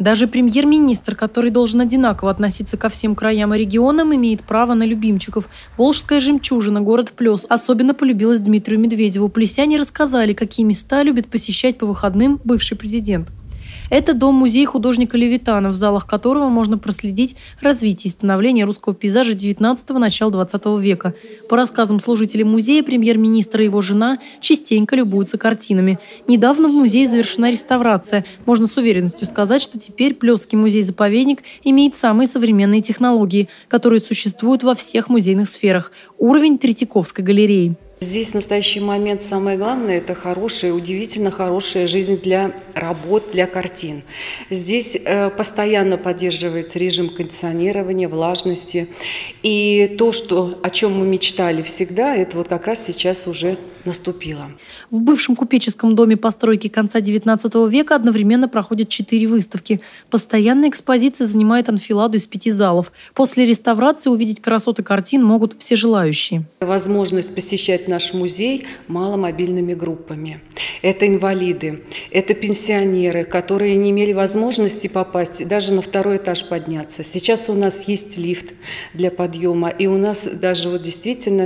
Даже премьер-министр, который должен одинаково относиться ко всем краям и регионам, имеет право на любимчиков. Волжская жемчужина, город Плес, особенно полюбилась Дмитрию Медведеву. Плесяне рассказали, какие места любит посещать по выходным бывший президент. Это дом-музей художника Левитана, в залах которого можно проследить развитие и становление русского пейзажа XIX – начала XX века. По рассказам служителей музея, премьер-министр и его жена частенько любуются картинами. Недавно в музее завершена реставрация. Можно с уверенностью сказать, что теперь Плесский музей-заповедник имеет самые современные технологии, которые существуют во всех музейных сферах. Уровень Третьяковской галереи. Здесь в настоящий момент самое главное – это хорошая, удивительно хорошая жизнь для работ, для картин. Здесь постоянно поддерживается режим кондиционирования, влажности. И то, о чем мы мечтали всегда, это вот как раз сейчас уже наступило. В бывшем купеческом доме постройки конца XIX века одновременно проходят 4 выставки. Постоянная экспозиция занимает анфиладу из 5 залов. После реставрации увидеть красоты картин могут все желающие. Возможность посещать наш музей маломобильными группами. Это инвалиды, это пенсионеры, которые не имели возможности попасть даже на 2-й этаж подняться. Сейчас у нас есть лифт для подъема, и у нас даже вот действительно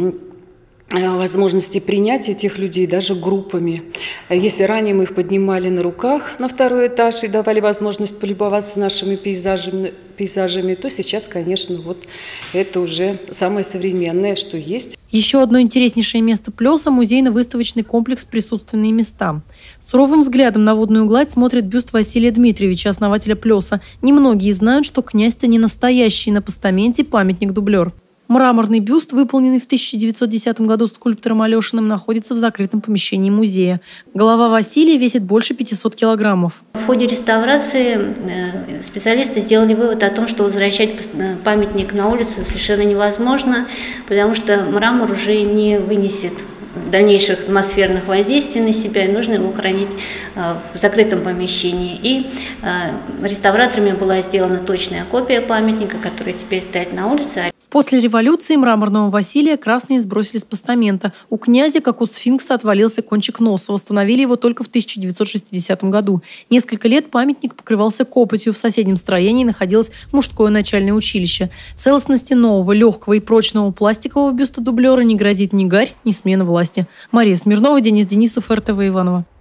возможности принять этих людей даже группами. Если ранее мы их поднимали на руках на 2-й этаж и давали возможность полюбоваться нашими пейзажами, то сейчас, конечно, вот это уже самое современное, что есть. Еще одно интереснейшее место Плеса – музейно-выставочный комплекс «Присутственные места». Суровым взглядом на водную гладь смотрит бюст Василия Дмитриевича, основателя Плеса. Немногие знают, что князь-то не настоящий, на постаменте памятник-дублер. Мраморный бюст, выполненный в 1910 году скульптором Алешиным, находится в закрытом помещении музея. Голова Василия весит больше 500 килограммов. В ходе реставрации специалисты сделали вывод о том, что возвращать памятник на улицу совершенно невозможно, потому что мрамор уже не вынесет дальнейших атмосферных воздействий на себя, и нужно его хранить в закрытом помещении. И реставраторами была сделана точная копия памятника, которая теперь стоит на улице. После революции мраморного Василия красные сбросили с постамента. У князя, как у сфинкса, отвалился кончик носа. Восстановили его только в 1960 году. Несколько лет памятник покрывался копотью. В соседнем строении находилось мужское начальное училище. Целостности нового, легкого и прочного пластикового бюста дублера не грозит ни гарь, ни смена власти. Мария Смирнова, Денис Денисов, РТВ Иваново.